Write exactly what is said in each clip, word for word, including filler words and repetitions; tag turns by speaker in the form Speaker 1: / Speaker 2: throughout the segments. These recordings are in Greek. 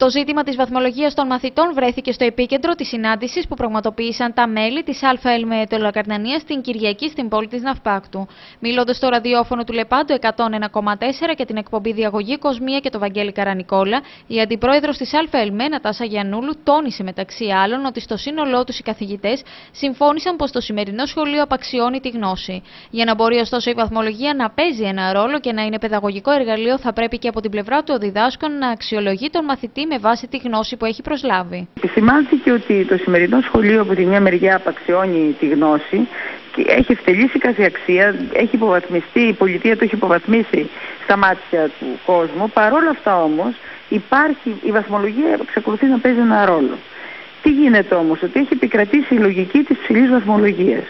Speaker 1: Το ζήτημα της βαθμολογίας των μαθητών βρέθηκε στο επίκεντρο της συνάντησης που πραγματοποίησαν τα μέλη της ΑΕΛΜΕ Τελοκαρνανίας την Κυριακή στην πόλη της Ναυπάκτου. Μιλώντας στο ραδιόφωνο του Λεπάντου εκατόν ένα κόμμα τέσσερα και την εκπομπή Διαγωγή Κοσμία και το Βαγγέλη Καρανικόλα, η αντιπρόεδρος της ΑΕΛΜΕ, Νατάσα Γιαννούλου, τόνισε μεταξύ άλλων ότι στο σύνολό τους οι καθηγητές συμφώνησαν πως το σημερινό σχολείο απαξιώνει τη γνώση. Για να μπορεί ωστόσο η βαθμολογία να παίζει ένα ρόλο και να είναι παιδαγωγικό εργαλείο, θα πρέπει και από την πλευρά του ο διδάσκων να αξιολογεί τον μαθητή με βάση τη γνώση που έχει προσλάβει.
Speaker 2: Επισημάνθηκε ότι το σημερινό σχολείο από τη μια μεριά απαξιώνει τη γνώση και έχει ευτελίσει κάθε αξία, έχει υποβαθμιστεί, η πολιτεία το έχει υποβαθμίσει στα μάτια του κόσμου. Παρ' όλα αυτά όμως υπάρχει, η βαθμολογία εξακολουθεί να παίζει ένα ρόλο. Τι γίνεται όμως, ότι έχει επικρατήσει η λογική της ψηλής βαθμολογίας.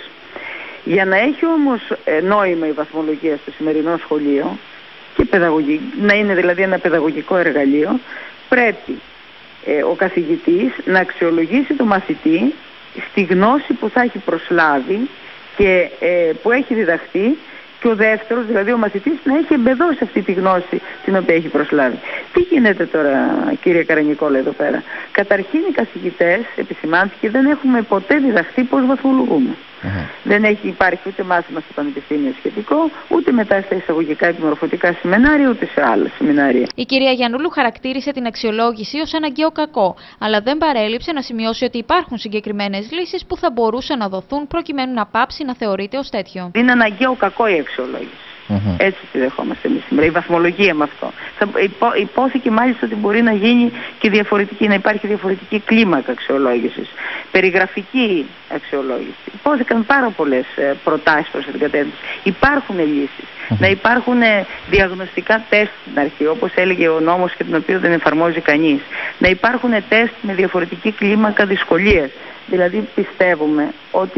Speaker 2: Για να έχει όμως νόημα η βαθμολογία στο σημερινό σχολείο και να είναι δηλαδή ένα παιδαγωγικό εργαλείο, πρέπει ε, ο καθηγητής να αξιολογήσει το μαθητή στη γνώση που θα έχει προσλάβει και ε, που έχει διδαχθεί, και ο δεύτερος, δηλαδή ο μαθητής, να έχει εμπεδώσει αυτή τη γνώση την οποία έχει προσλάβει. Τι γίνεται τώρα, κύριε Καρανικόλα, εδώ πέρα? Καταρχήν οι καθηγητές, επισημάνθηκε, δεν έχουμε ποτέ διδαχθεί πώς βαθμολογούμε. Uh-huh. Δεν έχει υπάρχει ούτε μάθημα στο πανεπιστήμιο σχετικό, ούτε μετά στα εισαγωγικά επιμορφωτικά σεμινάρια, ούτε σε άλλα σεμινάρια.
Speaker 1: Η κυρία Γιαννούλου χαρακτήρισε την αξιολόγηση ως αναγκαίο κακό, αλλά δεν παρέλειψε να σημειώσει ότι υπάρχουν συγκεκριμένες λύσεις που θα μπορούσαν να δοθούν προκειμένου να πάψει να θεωρείται ως τέτοιο.
Speaker 2: Είναι αναγκαίο κακό η αξιολόγηση. Mm-hmm. Έτσι τη δεχόμαστε εμείς σήμερα. Η βαθμολογία με αυτό. Θα υπό, υπόθηκε μάλιστα ότι μπορεί να γίνει και διαφορετική, να υπάρχει διαφορετική κλίμακα αξιολόγησης. Περιγραφική αξιολόγηση. Υπόθηκαν πάρα πολλές ε, προτάσεις προς την κατεύθυνση. Υπάρχουν λύσεις. Mm-hmm. Να υπάρχουν ε, διαγνωστικά τεστ στην αρχή, όπως έλεγε ο νόμος και τον οποίο δεν εφαρμόζει κανείς. Να υπάρχουν τεστ με διαφορετική κλίμακα δυσκολίας. Δηλαδή πιστεύουμε ότι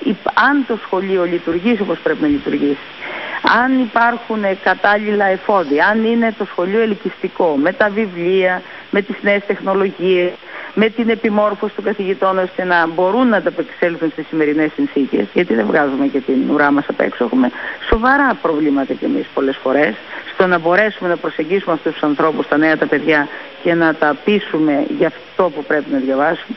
Speaker 2: αν το σχολείο λειτουργήσει όπως πρέπει να λειτουργήσει, αν υπάρχουν κατάλληλα εφόδια, αν είναι το σχολείο ελκυστικό με τα βιβλία, με τις νέες τεχνολογίες, με την επιμόρφωση των καθηγητών ώστε να μπορούν να ανταπεξέλθουν στις σημερινές συνθήκες, γιατί δεν βγάζουμε και την ουρά μας απ' έξω, έχουμε σοβαρά προβλήματα κι εμείς πολλές φορές στο να μπορέσουμε να προσεγγίσουμε αυτούς τους ανθρώπους, τα νέα τα παιδιά, και να τα πείσουμε για αυτό που πρέπει να διαβάσουν.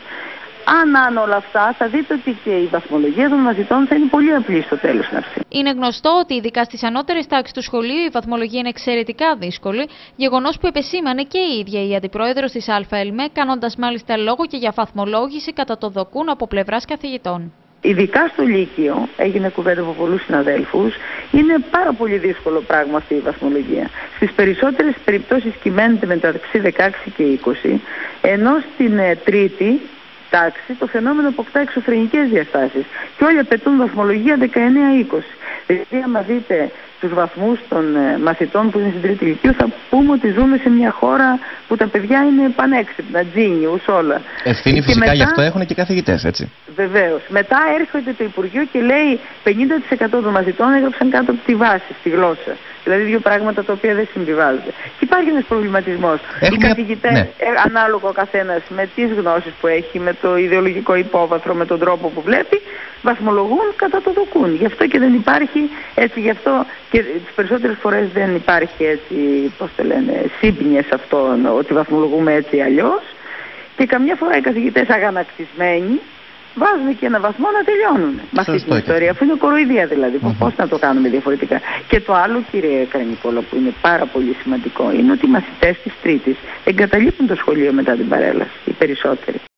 Speaker 2: Αν άνε όλα αυτά, θα δείτε ότι και η βαθμολογία των μαθητών θα είναι πολύ απλή στο τέλος να έρθει.
Speaker 1: Είναι γνωστό ότι ειδικά στις ανώτερες τάξεις του σχολείου η βαθμολογία είναι εξαιρετικά δύσκολη, γεγονός που επεσήμανε και η ίδια η αντιπρόεδρος της ΑΕΛΜΕ, κάνοντας μάλιστα λόγο και για βαθμολόγηση κατά το δοκούν από πλευράς καθηγητών.
Speaker 2: Ειδικά στο Λύκειο, έγινε κουβέντα από πολλούς συναδέλφους, είναι πάρα πολύ δύσκολο πράγμα αυτή η βαθμολογία. Στις περισσότερες περιπτώσεις κυμαίνεται μεταξύ δεκαέξι και είκοσι, ενώ στην ε, τρίτη τάξη το φαινόμενο αποκτά εξωφρενικές διαστάσεις και όλοι απαιτούν βαθμολογία δεκαεννέα είκοσι. Δηλαδή, άμα δείτε τους βαθμούς των ε, μαθητών που είναι στην τρίτη λυκείου, θα πούμε ότι ζούμε σε μια χώρα που τα παιδιά είναι πανέξυπνα, τζίνιους, όλα.
Speaker 3: Ευθύνη φυσικά μετά, γι' αυτό έχουν και καθηγητές, έτσι.
Speaker 2: Βεβαίως. Μετά έρχεται το Υπουργείο και λέει πενήντα τοις εκατό των μαθητών έγραψαν κάτω από τη βάση, στη γλώσσα. Δηλαδή δύο πράγματα τα οποία δεν συμβιβάζονται. Και υπάρχει ένας προβληματισμός. Οι καθηγητές, ναι. ε, ανάλογα ο καθένας με τις γνώσεις που έχει, με το ιδεολογικό υπόβαθρο, με τον τρόπο που βλέπει, βαθμολογούν κατά το δοκούν. Γι' αυτό και δεν υπάρχει, έτσι, γι' αυτό και τις περισσότερες φορές δεν υπάρχει, έτσι, πώς το λένε, σύμπνοια σε αυτό, ότι βαθμολογούμε έτσι ή αλλιώς. Και καμιά φορά οι καθηγητές αγανακτισμένοι βάζουν και ένα βαθμό να τελειώνουν με αυτή την ιστορία, αφού είναι κοροϊδία δηλαδή. Mm-hmm. Πώς να το κάνουμε διαφορετικά? Και το άλλο, κύριε Καρανικόλα, που είναι πάρα πολύ σημαντικό, είναι ότι οι μαθητές της Τρίτης εγκαταλείπουν το σχολείο μετά την παρέλαση, οι περισσότεροι.